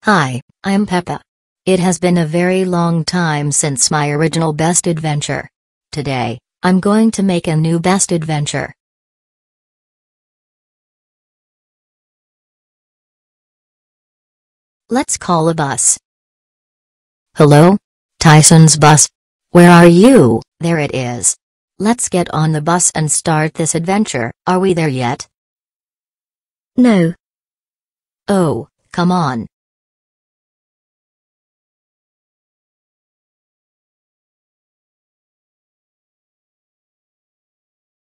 Hi, I'm Peppa. It has been a very long time since my original best adventure. Today, I'm going to make a new best adventure. Let's call a bus. Hello? Tyson's bus. Where are you? There it is. Let's get on the bus and start this adventure. Are we there yet? No. Oh, come on.